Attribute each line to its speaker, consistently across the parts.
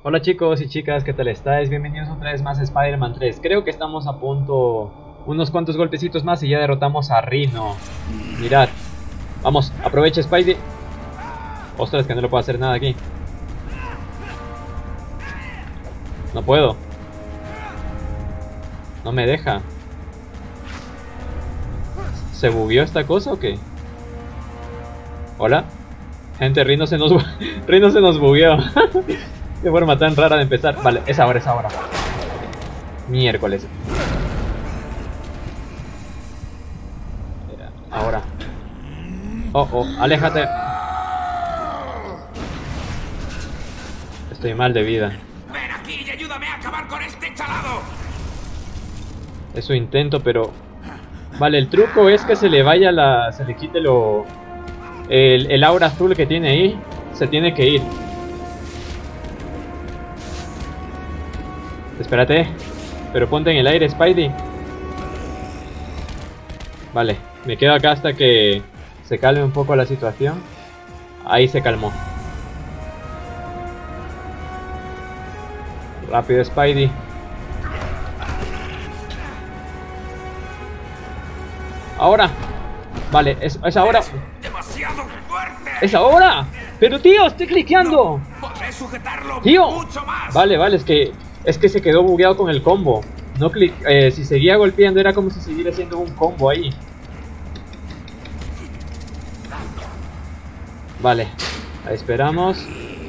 Speaker 1: Hola chicos y chicas, ¿qué tal estáis? Bienvenidos otra vez más a Spider-Man 3. Creo que estamos a punto, unos cuantos golpecitos más y ya derrotamos a Rhino. Mirad, vamos, aprovecha Spidey. Ostras, que no le puedo hacer nada aquí. No puedo. No me deja. ¿Se bugueó esta cosa o qué? Hola. Gente, Rhino se nos bugueó. De forma tan rara de empezar. Vale, es ahora, es ahora. Miércoles. Ahora. Oh, oh, aléjate. Estoy mal de vida.
Speaker 2: Ven aquí y ayúdame a acabar con este chalado.
Speaker 1: Eso intento, pero... Vale, el truco es que se le vaya la... Se le quite lo... El aura azul que tiene ahí. Se tiene que ir. Espérate. Pero ponte en el aire, Spidey. Vale, me quedo acá hasta que se calme un poco la situación. Ahí se calmó. Rápido, Spidey. Ahora. Vale, es ahora.
Speaker 2: Demasiado fuerte.
Speaker 1: ¡Es ahora! ¡Pero tío, estoy cliqueando!
Speaker 2: Podré sujetarlo
Speaker 1: ¡Tío!
Speaker 2: mucho más.
Speaker 1: Vale, vale, es que se quedó bugueado con el combo. No si seguía golpeando era como si siguiera haciendo un combo ahí. Vale, ahí esperamos.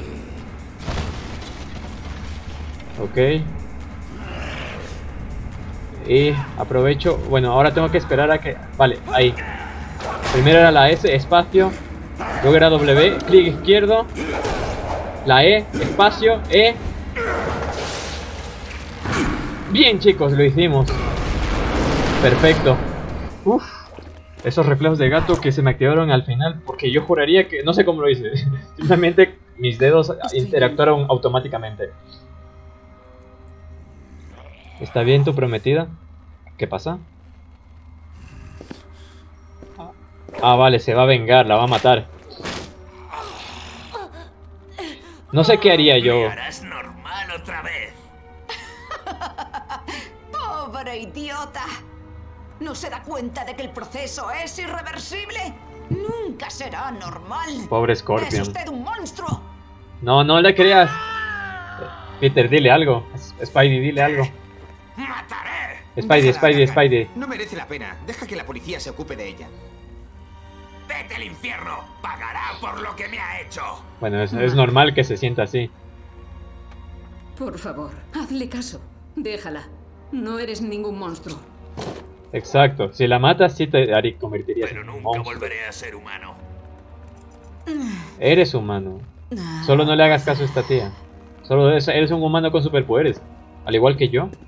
Speaker 1: Ok. Y aprovecho. Bueno, ahora tengo que esperar a que... Vale, ahí. Primero era la S, espacio. Luego era W, clic izquierdo. La E, espacio, E. Bien chicos, lo hicimos. Perfecto. Uf. Esos reflejos de gato que se me activaron al final. Porque yo juraría que... No sé cómo lo hice. Simplemente mis dedos interactuaron automáticamente. ¿Está bien tu prometida? ¿Qué pasa? Ah, vale, se va a vengar, la va a matar. No sé qué haría yo.
Speaker 2: Me harás normal otra vez.
Speaker 3: ¡Pobre idiota! ¿No se da cuenta de que el proceso es irreversible? Nunca será normal.
Speaker 1: Pobre
Speaker 3: ¡Es
Speaker 1: Scorpion.
Speaker 3: usted un monstruo!
Speaker 1: No, no le creas. Peter, dile algo. Spidey, dile algo.
Speaker 2: ¡Mataré!
Speaker 1: Spidey.
Speaker 4: No merece la pena. Deja que la policía se ocupe de ella.
Speaker 2: ¡Vete al infierno! ¡Pagará por lo que me ha hecho!
Speaker 1: Bueno, es normal que se sienta así.
Speaker 5: Por favor, hazle caso. Déjala. No eres ningún monstruo.
Speaker 1: Exacto. Si la matas, sí te convertirías
Speaker 2: Pero
Speaker 1: en un
Speaker 2: nunca
Speaker 1: monstruo.
Speaker 2: volveré a ser humano.
Speaker 1: Eres humano. Solo no le hagas caso a esta tía. Solo eres un humano con superpoderes. Al igual que yo.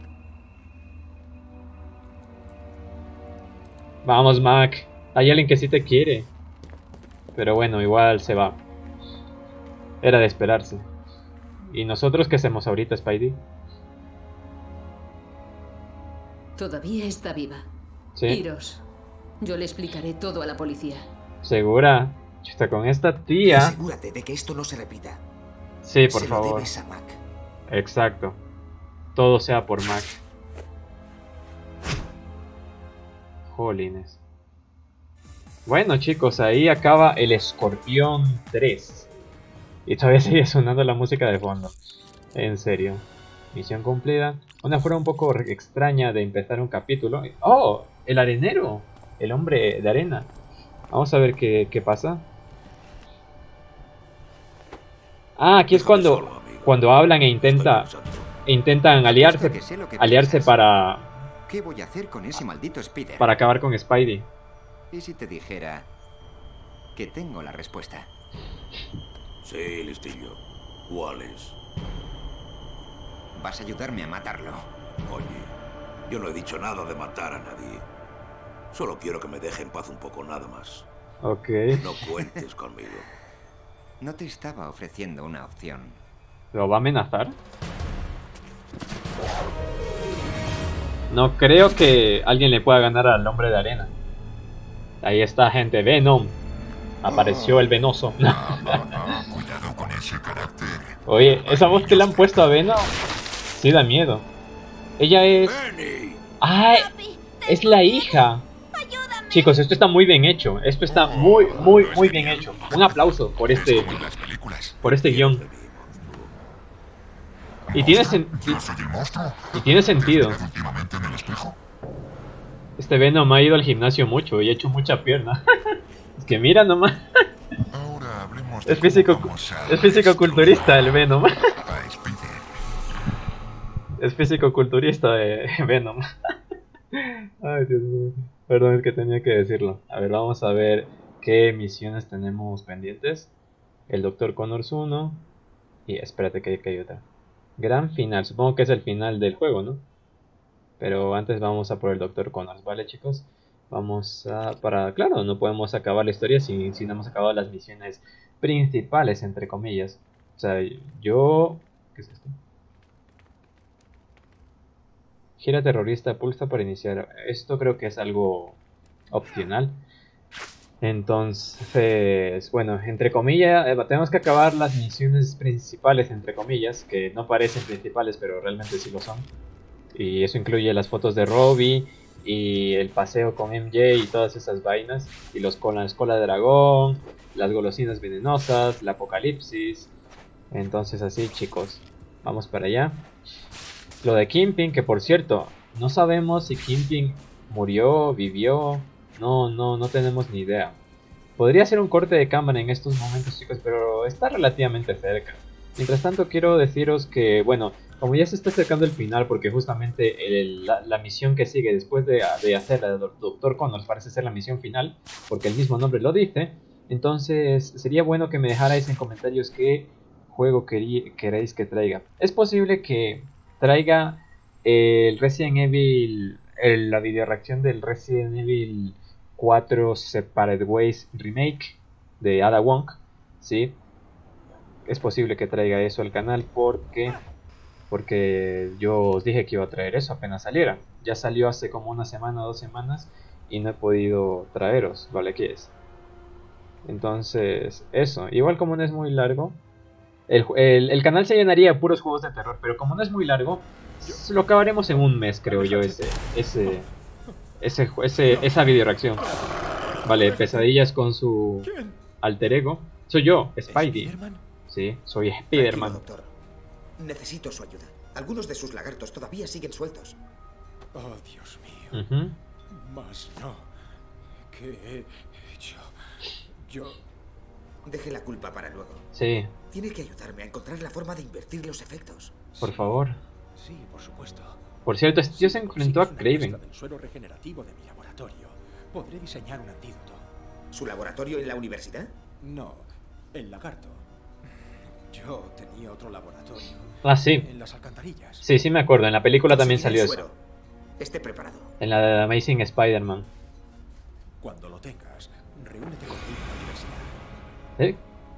Speaker 1: Vamos, Mac. Hay alguien que sí te quiere. Pero bueno, igual se va. Era de esperarse. ¿Y nosotros qué hacemos ahorita, Spidey?
Speaker 5: Todavía está viva.
Speaker 1: ¿Sí?
Speaker 5: Iros. Yo le explicaré todo a la policía.
Speaker 1: ¿Segura? Chuta, con esta tía...
Speaker 4: Asegúrate de que esto no se repita.
Speaker 1: Sí, por
Speaker 4: Se
Speaker 1: favor.
Speaker 4: lo debes a Mac.
Speaker 1: Exacto. Todo sea por Mac. Jolines. Bueno chicos, ahí acaba el Escorpión 3. Y todavía sigue sonando la música de fondo. En serio. Misión cumplida. Una forma un poco extraña de empezar un capítulo. ¡Oh! El arenero. El hombre de arena. Vamos a ver qué pasa. Ah, aquí es cuando hablan e intentan aliarse.
Speaker 4: Que sé lo que
Speaker 1: Aliarse
Speaker 4: piensas. ¿Qué voy a hacer con ese maldito Spider?
Speaker 1: para acabar con Spidey.
Speaker 4: ¿Y si te dijera que tengo la respuesta?
Speaker 2: Sí, listillo. ¿Cuál es?
Speaker 4: Vas a ayudarme a matarlo.
Speaker 2: Oye, yo no he dicho nada de matar a nadie. Solo quiero que me deje en paz un poco, nada más.
Speaker 1: Ok.
Speaker 2: No cuentes conmigo.
Speaker 4: No te estaba ofreciendo una opción.
Speaker 1: ¿Lo va a amenazar? No creo que alguien le pueda ganar al hombre de arena. Ahí está, gente. Venom. Apareció el venoso.
Speaker 6: Cuidado con ese carácter.
Speaker 1: Oye, esa voz que le han puesto a Venom sí da miedo. Ella es...
Speaker 2: ¡Benny!
Speaker 1: ¡Ay! Es la hija. Chicos, esto está muy bien hecho. Esto está muy bien hecho. Un aplauso por este guión. Y tiene, y tiene sentido. Este Venom ha ido al gimnasio mucho y ha hecho mucha pierna. Es que mira nomás. Es físico-culturista el Venom. Es físico-culturista Venom. Ay, Dios mío. Perdón, es que tenía que decirlo. A ver, vamos a ver qué misiones tenemos pendientes. El Dr. Connors 1. Y espérate que hay otra. Gran final. Supongo que es el final del juego, ¿no? Pero antes vamos a por el Dr. Connors, ¿vale, chicos? Vamos a... Claro, no podemos acabar la historia si no hemos acabado las misiones principales, entre comillas. O sea, yo... ¿Qué es esto? Gira terrorista, pulsa para iniciar. Esto creo que es algo opcional. Entonces, bueno, entre comillas, tenemos que acabar las misiones principales, entre comillas, que no parecen principales, pero realmente sí lo son. Y eso incluye las fotos de Robbie y el paseo con MJ y todas esas vainas. Y la escuela de dragón, las golosinas venenosas, el apocalipsis. Entonces así, chicos, vamos para allá. Lo de Kingpin, que por cierto, no sabemos si Kingpin murió, vivió. No tenemos ni idea. Podría ser un corte de cámara en estos momentos, chicos, pero está relativamente cerca. Mientras tanto, quiero deciros que, bueno, como ya se está acercando el final, porque justamente la misión que sigue después de hacer la de Dr. Connors parece ser la misión final, porque el mismo nombre lo dice. Entonces, sería bueno que me dejarais en comentarios qué juego queréis que traiga. Es posible que traiga el Resident Evil, la videoreacción del Resident Evil 4 Separate Ways Remake de Ada Wong, ¿sí? Es posible que traiga eso al canal porque yo os dije que iba a traer eso apenas saliera. Ya salió hace como una semana o 2 semanas y no he podido traeros, ¿vale? Aquí es. Entonces, eso. Igual como no es muy largo, el canal se llenaría de puros juegos de terror, pero como no es muy largo, lo acabaremos en un mes, creo yo, esa videoreacción. Vale, Pesadillas con su alter ego. Soy yo, Spidey. Sí, soy Spider-Man.
Speaker 6: Doctor. Necesito su ayuda. Algunos de sus lagartos todavía siguen sueltos.
Speaker 7: Oh, Dios mío. Más no. ¿Qué he hecho? Yo...
Speaker 6: Deje la culpa para luego.
Speaker 1: Sí.
Speaker 6: Tiene que ayudarme a encontrar la forma de invertir los efectos.
Speaker 1: Por favor.
Speaker 7: Sí, por supuesto.
Speaker 1: Por cierto, este tío se enfrentó a Kraven.
Speaker 7: Del suelo regenerativo de mi laboratorio. Podré diseñar un antídoto.
Speaker 6: ¿Su laboratorio en la universidad?
Speaker 7: No, el lagarto. Yo tenía otro laboratorio.
Speaker 1: Ah, sí.
Speaker 7: En las alcantarillas.
Speaker 1: Sí, sí me acuerdo. En la película también salió eso.
Speaker 6: Esté preparado.
Speaker 1: En la de Amazing Spider-Man.
Speaker 7: Cuando lo tengas, reúnete conmigo en la universidad.
Speaker 1: ¿Eh?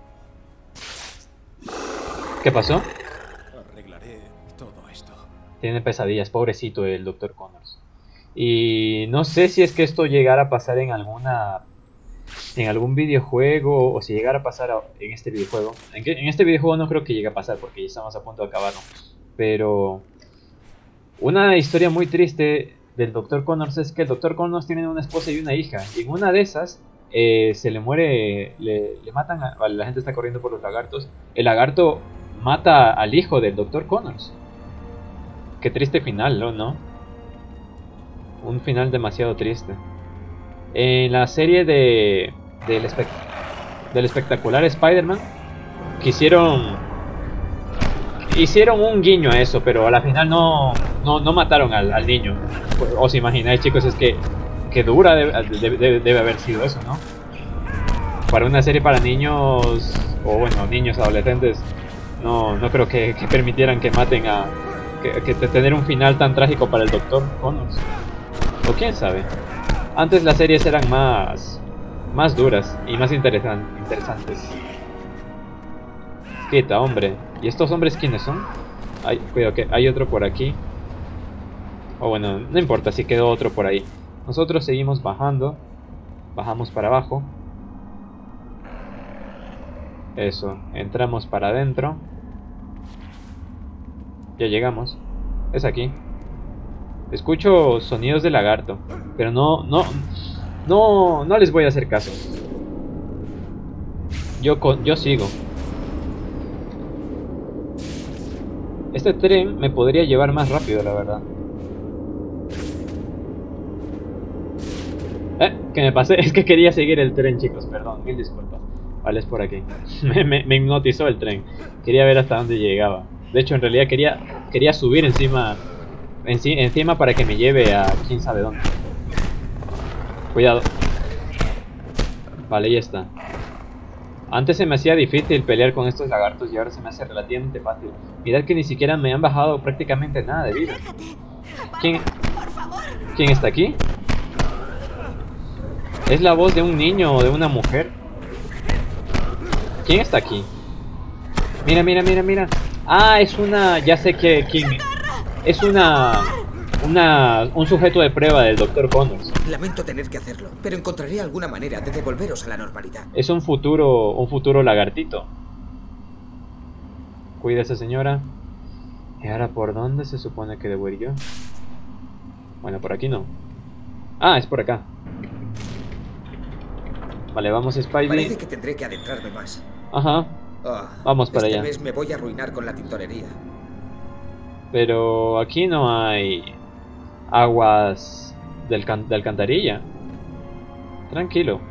Speaker 1: ¿Qué pasó?
Speaker 7: Arreglaré todo esto.
Speaker 1: Tiene pesadillas, pobrecito el Dr. Connors. Y no sé si es que esto llegara a pasar en algún videojuego o si llegara a pasar en este videojuego. En este videojuego no creo que llegue a pasar porque ya estamos a punto de acabarlo. Pero una historia muy triste del Dr. Connors es que el Dr. Connors tiene una esposa y una hija. Y en una de esas se le muere, le matan la gente está corriendo por los lagartos. El lagarto mata al hijo del Dr. Connors. Qué triste final, ¿no? Un final demasiado triste. En la serie del espectacular Spider-Man hicieron un guiño a eso, pero a la final no mataron al niño. Os imagináis, chicos, es que dura debe haber sido eso, ¿no? Para una serie para niños, o bueno, niños, adolescentes, no creo que permitieran que maten que tener un final tan trágico para el Dr. Connors. O quién sabe. Antes las series eran más duras y más interesantes. Quita, hombre. ¿Y estos hombres quiénes son? Cuidado que hay otro por aquí. O bueno, no importa si quedó otro por ahí. Nosotros seguimos bajando. Bajamos para abajo. Eso, entramos para adentro. Ya llegamos. Es aquí. Escucho sonidos de lagarto, pero no les voy a hacer caso. Yo sigo. Este tren me podría llevar más rápido, la verdad. ¿Qué me pasé? Es que quería seguir el tren, chicos, perdón, mil disculpas. Vale, es por aquí. me hipnotizó el tren. Quería ver hasta dónde llegaba. De hecho, en realidad quería subir encima para que me lleve a quién sabe dónde. Cuidado. Vale, ya está. Antes se me hacía difícil pelear con estos lagartos y ahora se me hace relativamente fácil. Mirad que ni siquiera me han bajado prácticamente nada de vida. ¿Quién está aquí? ¿Es la voz de un niño o de una mujer? ¿Quién está aquí? Mira, mira, mira, mira. Ah, es una... Ya sé que... ¿Quién? Es un sujeto de prueba del Dr. Connors.
Speaker 6: Lamento tener que hacerlo, pero encontraré alguna manera de devolveros a la normalidad.
Speaker 1: Es un futuro lagartito. Cuida a esa señora. ¿Y ahora por dónde se supone que debo ir yo? Bueno, por aquí no. Ah, es por acá. Vale, vamos, Spidey.
Speaker 6: Parece que tendré que adentrarme más.
Speaker 1: Ajá. Vamos para allá.
Speaker 6: Este mes me voy a arruinar con la tintorería.
Speaker 1: Pero aquí no hay aguas de alcantarilla. Tranquilo.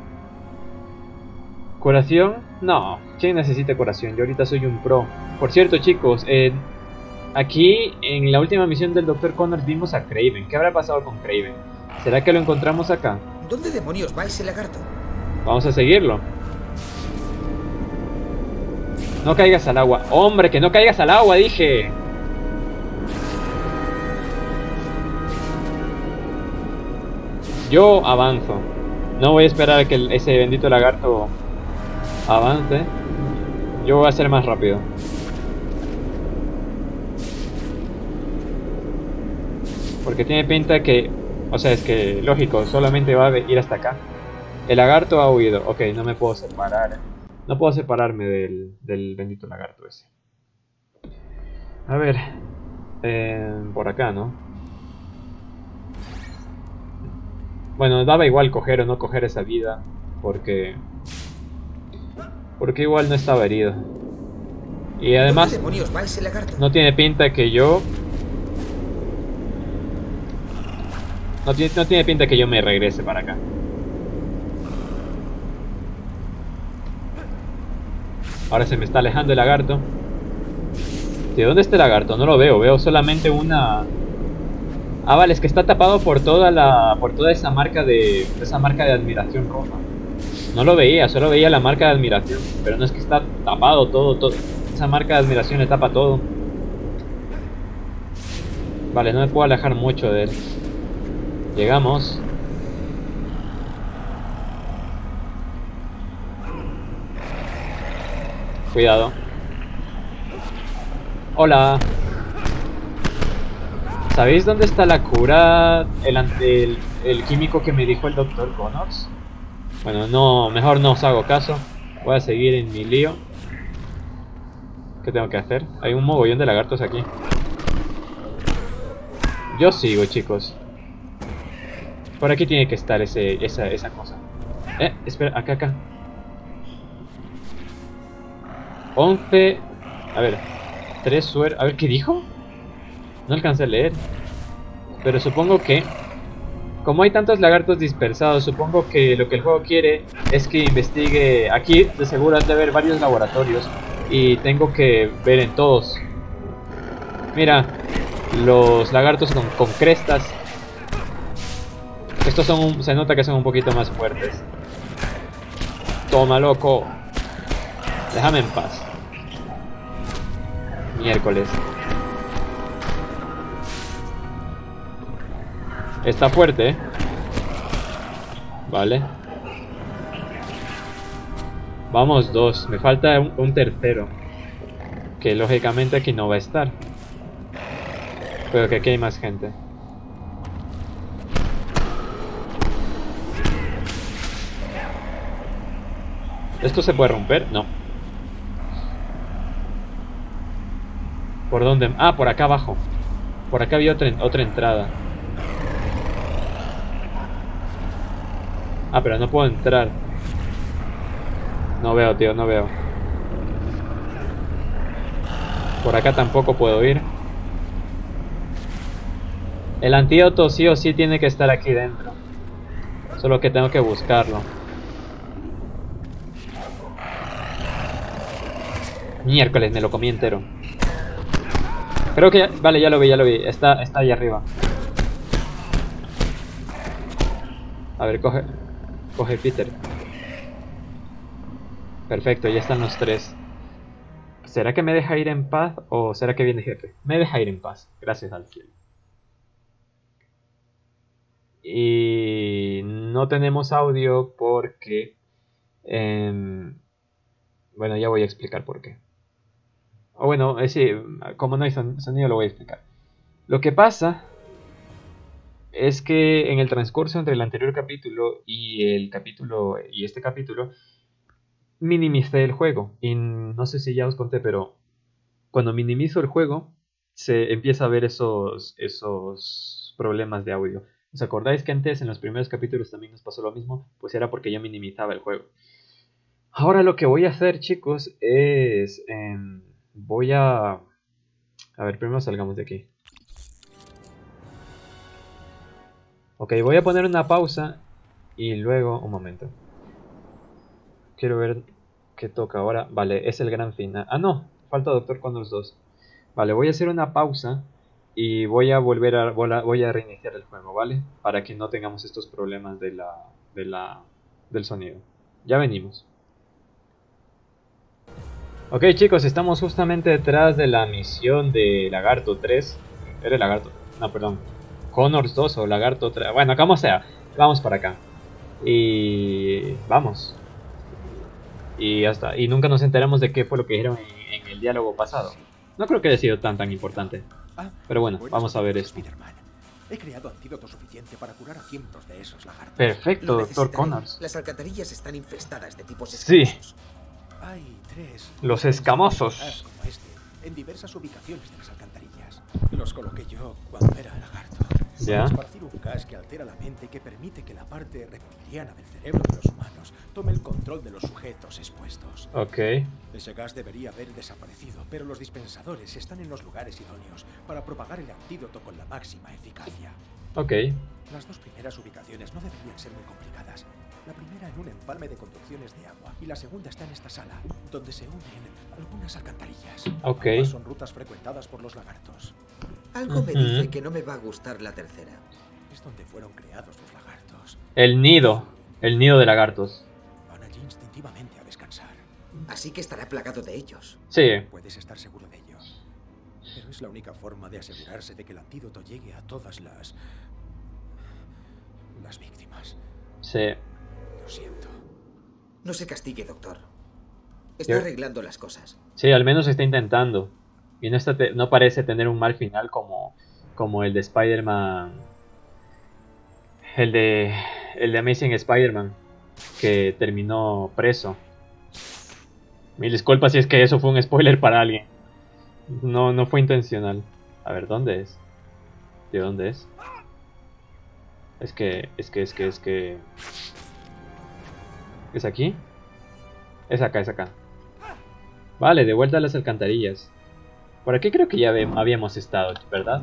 Speaker 1: ¿Curación? No. ¿Quién necesita curación? Yo ahorita soy un pro. Por cierto, chicos, aquí en la última misión del Dr. Connors vimos a Kraven. ¿Qué habrá pasado con Kraven? ¿Será que lo encontramos acá?
Speaker 6: ¿Dónde demonios va ese lagarto?
Speaker 1: Vamos a seguirlo. No caigas al agua. ¡Hombre, que no caigas al agua, dije! Yo avanzo. No voy a esperar a que ese bendito lagarto avance. Yo voy a ser más rápido. Porque tiene pinta que... O sea, es que lógico, solamente va a ir hasta acá. El lagarto ha huido. Ok, no me puedo separar. No puedo separarme del bendito lagarto ese. A ver. Por acá, ¿no? Bueno, daba igual coger o no coger esa vida. Porque igual no estaba herido. Y además...
Speaker 6: ¿Dónde demonios va ese lagarto?
Speaker 1: No tiene pinta que yo... No tiene pinta que yo me regrese para acá. Ahora se me está alejando el lagarto. ¿De dónde está el lagarto? No lo veo, veo solamente una... Ah, vale, es que está tapado por toda esa marca de admiración roja. No lo veía, solo veía la marca de admiración. Pero no es que está tapado todo. Esa marca de admiración le tapa todo. Vale, no me puedo alejar mucho de él. Llegamos. Cuidado. Hola. ¿Sabéis dónde está la cura? El químico que me dijo el Dr. Connors. Bueno, no, mejor no os hago caso. Voy a seguir en mi lío. ¿Qué tengo que hacer? Hay un mogollón de lagartos aquí. Yo sigo, chicos. Por aquí tiene que estar esa cosa. Espera, acá. 11. A ver. 3 sueros. A ver, ¿qué dijo? No alcancé a leer. Pero supongo que... Como hay tantos lagartos dispersados, supongo que lo que el juego quiere es que investigue... Aquí de seguro has de haber varios laboratorios. Y tengo que ver en todos. Mira. Los lagartos con crestas. Estos son... se nota que son un poquito más fuertes. Toma, loco. Déjame en paz. Miércoles. Está fuerte, ¿eh? Vale. Vamos, 2. Me falta un tercero. Que lógicamente aquí no va a estar. Pero que aquí hay más gente. ¿Esto se puede romper? No. ¿Por dónde? Ah, por acá abajo. Por acá había otra entrada. Ah, pero no puedo entrar. No veo, tío, no veo. Por acá tampoco puedo ir. El antídoto sí o sí tiene que estar aquí dentro. Solo que tengo que buscarlo. Miércoles, me lo comí entero. Creo que ya... Vale, ya lo vi. Está ahí arriba. A ver, coge Peter. Perfecto, ya están los 3. ¿Será que me deja ir en paz o será que viene jefe? Me deja ir en paz, gracias al cielo. Y no tenemos audio porque... bueno, ya voy a explicar por qué. O bueno, sí, como no hay sonido lo voy a explicar. Lo que pasa es que en el transcurso entre el anterior capítulo y este capítulo minimicé el juego. Y no sé si ya os conté, pero cuando minimizo el juego se empieza a ver esos problemas de audio. ¿Os acordáis que antes en los primeros capítulos también nos pasó lo mismo? Pues era porque yo minimizaba el juego. Ahora lo que voy a hacer, chicos, es... voy a... A ver, primero salgamos de aquí. Ok, voy a poner una pausa y luego... Un momento. Quiero ver qué toca ahora. Vale, es el gran final. Ah, no, falta Doctor Connors 2. Vale, voy a hacer una pausa y voy a voy a reiniciar el juego, ¿vale? Para que no tengamos estos problemas del sonido. Ya venimos. Ok, chicos, estamos justamente detrás de la misión de Lagarto 3. ¿Era Lagarto? No, perdón. Connors 2 o Lagarto 3. Bueno, como sea, vamos para acá. Y... vamos. Y ya está. Y nunca nos enteramos de qué fue lo que dijeron en el diálogo pasado. No creo que haya sido tan importante. Pero bueno, vamos a ver esto.
Speaker 7: He creado antídoto suficiente para curar a cientos de esos lagartos.
Speaker 1: Perfecto, Doctor Connors.
Speaker 6: Las alcantarillas están infestadas de tipos
Speaker 1: Sí.
Speaker 6: escamosos.
Speaker 7: Hay 3.
Speaker 1: Los escamosos.
Speaker 7: Como este, en diversas ubicaciones de las alcantarillas. Los coloqué yo cuando era lagarto.
Speaker 1: Ya.
Speaker 7: Esparcir un gas que altera la mente y que permite que la parte reptiliana del cerebro de los humanos tome el control de los sujetos expuestos.
Speaker 1: Ok.
Speaker 7: Ese gas debería haber desaparecido, pero los dispensadores están en los lugares idóneos para propagar el antídoto con la máxima eficacia.
Speaker 1: Ok.
Speaker 7: Las 2 primeras ubicaciones no deberían ser muy complicadas. La primera en un empalme de conducciones de agua y la segunda está en esta sala, donde se unen algunas alcantarillas.
Speaker 1: Ok.
Speaker 7: Ambas son rutas frecuentadas por los lagartos.
Speaker 6: Algo me dice que no me va a gustar la tercera.
Speaker 7: Es donde fueron creados los lagartos.
Speaker 1: El nido de lagartos.
Speaker 7: Van allí instintivamente a descansar.
Speaker 6: Así que estará plagado de ellos.
Speaker 1: Sí.
Speaker 7: Puedes estar seguro de ello. Pero es la única forma de asegurarse de que el antídoto llegue a todas las víctimas.
Speaker 1: Sí.
Speaker 7: Lo siento.
Speaker 6: No se castigue, doctor. Está
Speaker 1: Yo-
Speaker 6: arreglando las cosas.
Speaker 1: Sí, al menos está intentando. Y no parece tener un mal final como el de Spider-Man. El de Amazing Spider-Man. Que terminó preso. Mil disculpas si es que eso fue un spoiler para alguien. No fue intencional. A ver, ¿dónde es? ¿De dónde es? Es que... ¿Es aquí? Es acá. Vale, de vuelta a las alcantarillas. Por aquí creo que ya habíamos estado, ¿verdad?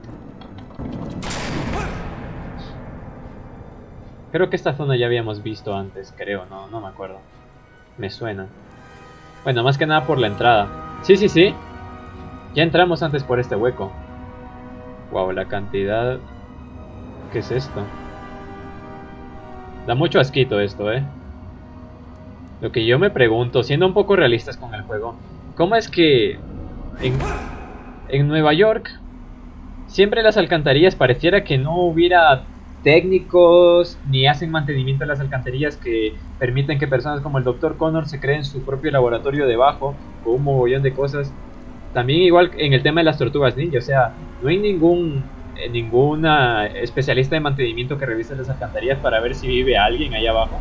Speaker 1: Creo que esta zona ya habíamos visto antes, creo, no me acuerdo. Me suena. Bueno, más que nada por la entrada. Sí. Ya entramos antes por este hueco. Wow, la cantidad... ¿Qué es esto? Da mucho asquito esto, Lo que yo me pregunto, siendo un poco realistas con el juego, ¿cómo es que en Nueva York siempre las alcantarillas pareciera que no hubiera técnicos ni hacen mantenimiento de las alcantarillas que permiten que personas como el Dr. Connors se creen su propio laboratorio debajo con un mogollón de cosas? También igual en el tema de las tortugas ninja, o sea, no hay ninguna especialista de mantenimiento que revise las alcantarillas para ver si vive alguien ahí abajo.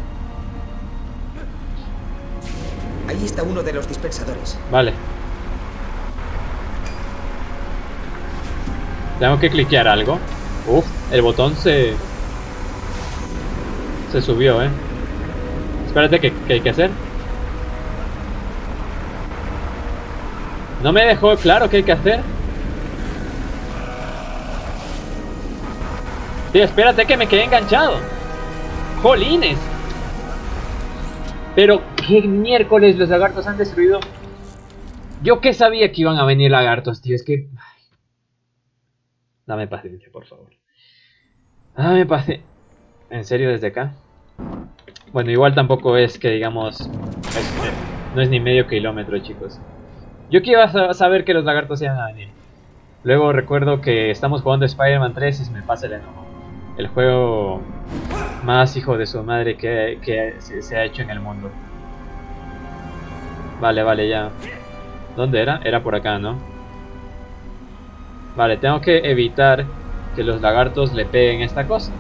Speaker 6: Ahí está uno de los dispensadores.
Speaker 1: Vale. Tengo que cliquear algo. Uf, el botón se subió, Espérate, ¿qué hay que hacer? No me dejó claro qué hay que hacer. Tío, espérate que me quedé enganchado. ¡Jolines! Pero, ¿qué miércoles los lagartos han destruido? Yo que sabía que iban a venir lagartos, tío. Es que... Dame paciencia, por favor. Dame paciencia. ¿En serio desde acá? Bueno, igual tampoco es que digamos... no es ni medio kilómetro, chicos. Yo que iba a saber que los lagartos iban a venir. Luego recuerdo que estamos jugando Spider-Man 3 y se me pasa el enojo. El juego más hijo de su madre que se ha hecho en el mundo. Vale, ya. ¿Dónde era? Era por acá, ¿no? Vale, tengo que evitar que los lagartos le peguen esta cosa.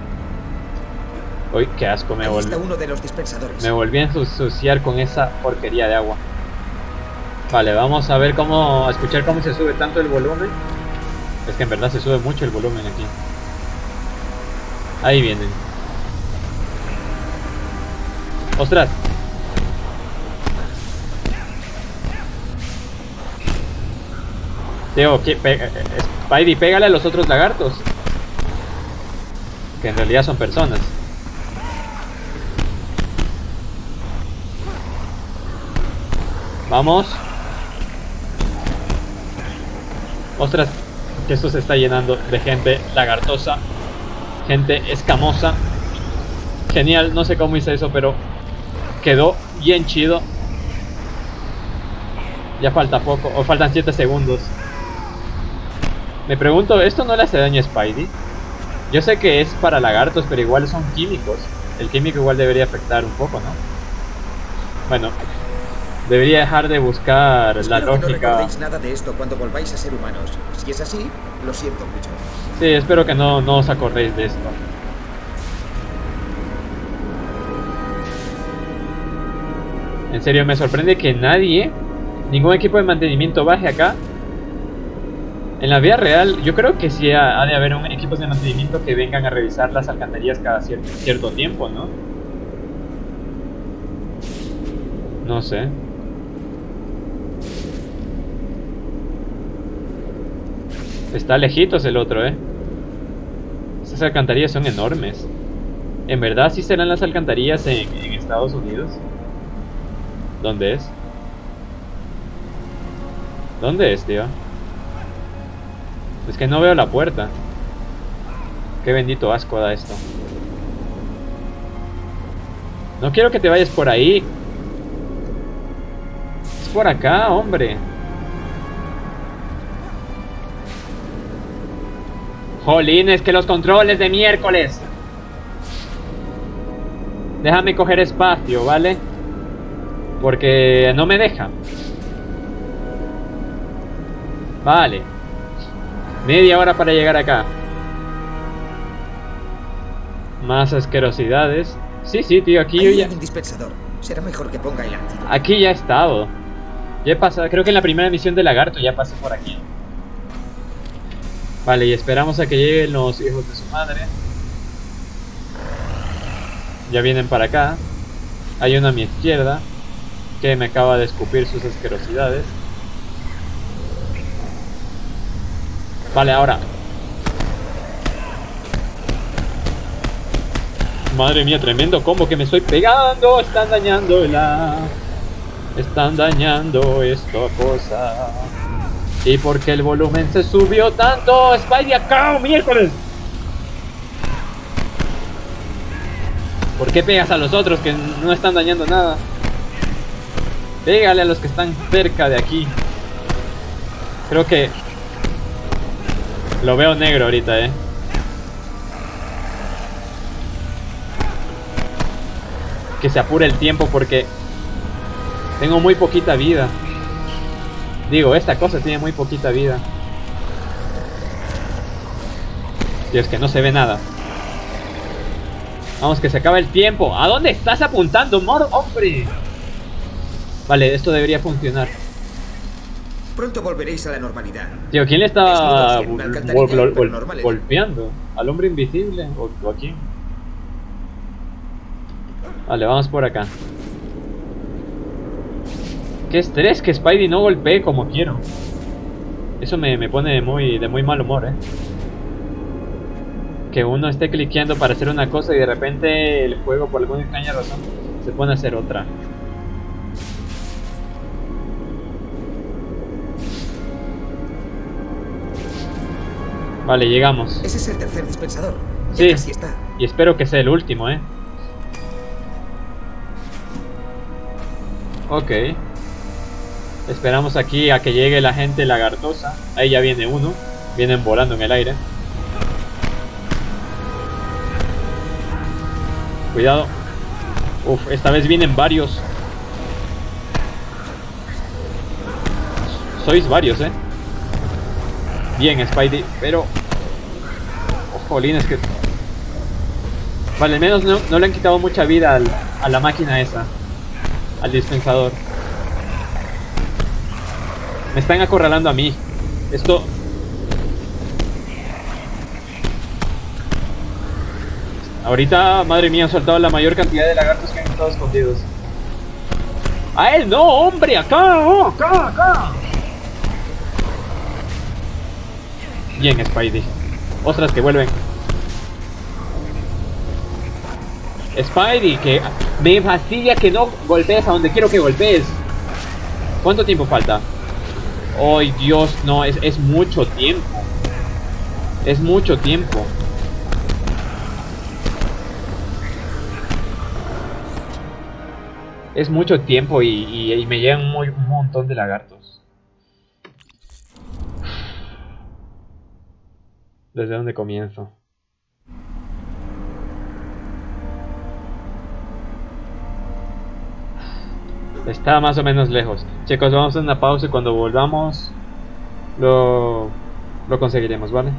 Speaker 1: Uy, qué asco, me volví a ensuciar con esa porquería de agua. Vale, vamos a ver a escuchar cómo se sube tanto el volumen. Es que en verdad se sube mucho el volumen aquí. Ahí vienen. ¡Ostras! Tío, Spidey, pégale a los otros lagartos. Que en realidad son personas. Vamos. Ostras, que esto se está llenando de gente lagartosa. Gente escamosa. Genial, no sé cómo hice eso, pero quedó bien chido. Ya falta poco, o faltan 7 segundos. Me pregunto, ¿esto no le hace daño a Spidey? Yo sé que es para lagartos, pero igual son químicos. El químico igual debería afectar un poco, ¿no? Bueno, debería dejar de buscar la lógica.
Speaker 6: No recordéis nada de esto cuando volváis a ser humanos. Si es así, lo siento mucho.
Speaker 1: Sí, espero que no os acordéis de esto. En serio, me sorprende que ningún equipo de mantenimiento baje acá. En la vida real, yo creo que sí ha de haber equipos de mantenimiento que vengan a revisar las alcantarillas cada cierto tiempo, ¿no? No sé. Está lejitos el otro, Esas alcantarillas son enormes. ¿En verdad sí serán las alcantarillas en Estados Unidos? ¿Dónde es? ¿Dónde es, tío? Es que no veo la puerta. Qué bendito asco da esto. No quiero que te vayas por ahí. Es por acá, hombre. Jolines, que los controles de miércoles. Déjame coger espacio, ¿vale? Porque no me deja. Vale. Media hora para llegar acá. Más asquerosidades. Sí, tío, aquí yo ya...
Speaker 6: un dispensador. Será mejor que ponga el antídoto.
Speaker 1: Aquí ya he estado. Ya he pasado, creo que en la primera misión de lagarto ya pasé por aquí. Vale, y esperamos a que lleguen los hijos de su madre. Ya vienen para acá. Hay uno a mi izquierda que me acaba de escupir sus asquerosidades. Vale, ahora. Madre mía, tremendo combo que me estoy pegando. Están dañando esta cosa. ¿Y por qué el volumen se subió tanto? Spidey acá, miércoles. ¿Por qué pegas a los otros que no están dañando nada? Pégale a los que están cerca de aquí. Creo que lo veo negro ahorita, Que se apure el tiempo porque tengo muy poquita vida. Digo, esta cosa tiene muy poquita vida. Dios, que no se ve nada. Vamos, que se acaba el tiempo. ¿A dónde estás apuntando, hombre? Vale, esto debería funcionar.
Speaker 6: Pronto volveréis a la normalidad.
Speaker 1: Tío, ¿quién le está
Speaker 6: Desnudos y en una alcantarilla, pero normales.
Speaker 1: golpeando? ¿Al hombre invisible? ¿O a quién? Vale, vamos por acá. Qué estrés que Spidey no golpee como quiero. Eso me pone de muy mal humor, Que uno esté cliqueando para hacer una cosa y de repente el juego, por alguna extraña razón, se pone a hacer otra. Vale, llegamos.
Speaker 6: Ese es el tercer dispensador. Ya
Speaker 1: Sí,
Speaker 6: casi está.
Speaker 1: y espero que sea el último, Ok. Esperamos aquí a que llegue la gente lagartosa. Ahí ya viene uno. Vienen volando en el aire. Cuidado. Uf, esta vez vienen varios. Sois varios, Bien, Spidey, pero... Jolines, que... Vale, al menos no le han quitado mucha vida a la máquina esa. Al dispensador. Me están acorralando a mí. Esto... Ahorita, madre mía, han soltado la mayor cantidad de lagartos que han estado escondidos. ¡A él no, hombre! ¡Acá! ¡Oh, acá! Bien, Spidey. Ostras, que vuelven. Spidey, que me fastidia que no golpees a donde quiero que golpees. ¿Cuánto tiempo falta? ¡Ay, Dios! No, es mucho tiempo. Es mucho tiempo. Es mucho tiempo y me llegan un montón de lagartos. ¿Desde dónde comienzo? Está más o menos lejos. Chicos, vamos a una pausa y cuando volvamos lo conseguiremos, ¿vale?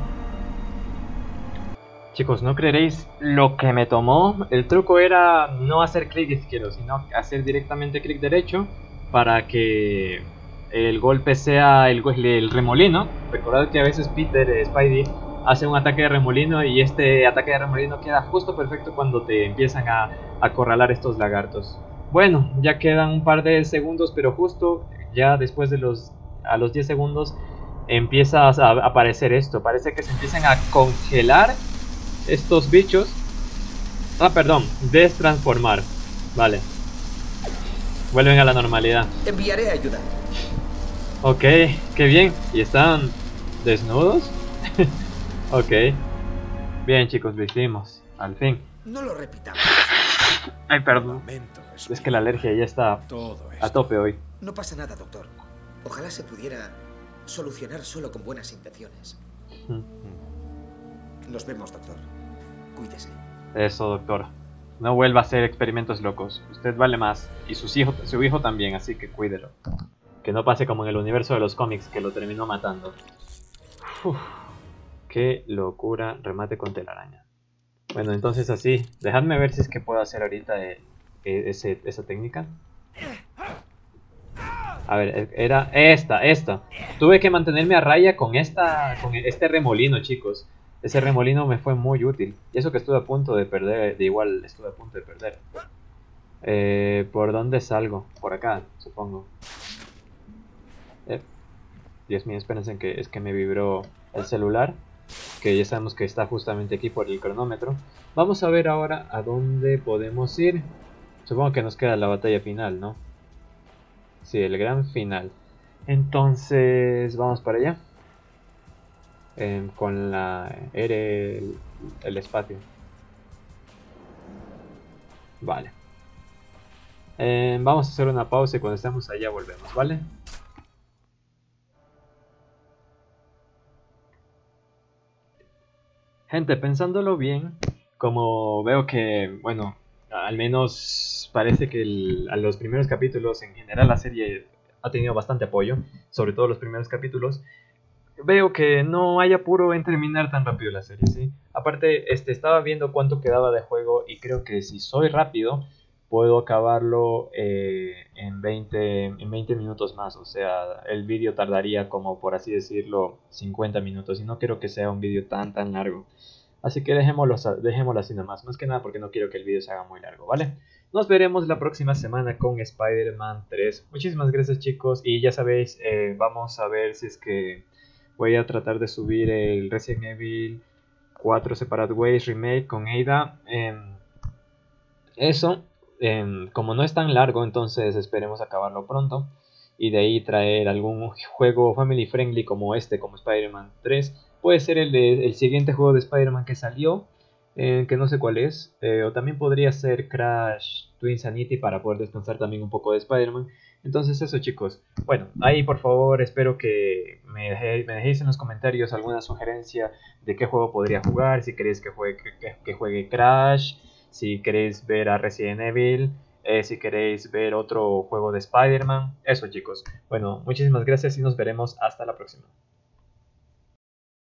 Speaker 1: Chicos, no creeréis lo que me tomó. El truco era no hacer clic izquierdo, sino hacer directamente clic derecho para que el golpe sea el remolino. Recordad que a veces Spidey hace un ataque de remolino y este ataque de remolino queda justo perfecto cuando te empiezan a acorralar estos lagartos. Bueno, ya quedan un par de segundos, pero justo ya después de a los 10 segundos empieza a aparecer esto. Parece que se empiezan a congelar estos bichos. Perdón, destransformar. Vale. Vuelven a la normalidad.
Speaker 6: Enviaré ayuda.
Speaker 1: Ok, qué bien. ¿Y están desnudos? Ok. Bien, chicos, lo hicimos. Al fin.
Speaker 6: No lo repitamos.
Speaker 1: Ay, perdón. Es que la alergia ya está a tope hoy.
Speaker 6: No pasa nada, doctor. Ojalá se pudiera solucionar solo con buenas intenciones. Nos vemos, doctor. Cuídese.
Speaker 1: Eso, doctor. No vuelva a hacer experimentos locos. Usted vale más. Y su hijo también, así que cuídelo. Que no pase como en el universo de los cómics, que lo terminó matando. Uf, qué locura. Remate con telaraña. Bueno, entonces así. Dejadme ver si es que puedo hacer ahorita esa técnica. A ver, era esta. Tuve que mantenerme a raya con este remolino, chicos. Ese remolino me fue muy útil. Y eso que estuve a punto de perder. Igual estuve a punto de perder. ¿Por dónde salgo? Por acá, supongo. Dios mío, espérense que es que me vibró el celular. Que ya sabemos que está justamente aquí por el cronómetro. Vamos a ver ahora a dónde podemos ir. Supongo que nos queda la batalla final, ¿no? Sí, el gran final. Entonces, vamos para allá. Con la el espacio. Vale. Vamos a hacer una pausa y cuando estemos allá volvemos, ¿vale? Gente, pensándolo bien, como veo que, bueno, al menos parece que a los primeros capítulos, en general la serie ha tenido bastante apoyo, sobre todo los primeros capítulos. Veo que no hay apuro en terminar tan rápido la serie, ¿sí? Aparte, estaba viendo cuánto quedaba de juego y creo que si soy rápido, puedo acabarlo en 20 minutos más. O sea, el vídeo tardaría como, por así decirlo, 50 minutos. Y no quiero que sea un vídeo tan largo. Así que dejémoslo así nomás. Más que nada porque no quiero que el vídeo se haga muy largo, ¿vale? Nos veremos la próxima semana con Spider-Man 3. Muchísimas gracias, chicos. Y ya sabéis, vamos a ver si es que voy a tratar de subir el Resident Evil 4 Separate Ways Remake con Ada. Eso, como no es tan largo, entonces esperemos acabarlo pronto. Y de ahí traer algún juego family friendly como este, como Spider-Man 3. Puede ser el siguiente juego de Spider-Man que salió, que no sé cuál es. O también podría ser Crash Twinsanity para poder descansar también un poco de Spider-Man. Entonces eso, chicos. Bueno, ahí por favor espero que me dejéis en los comentarios alguna sugerencia de qué juego podría jugar. Si queréis que juegue Crash, si queréis ver a Resident Evil, si queréis ver otro juego de Spider-Man. Eso, chicos. Bueno, muchísimas gracias y nos veremos hasta la próxima.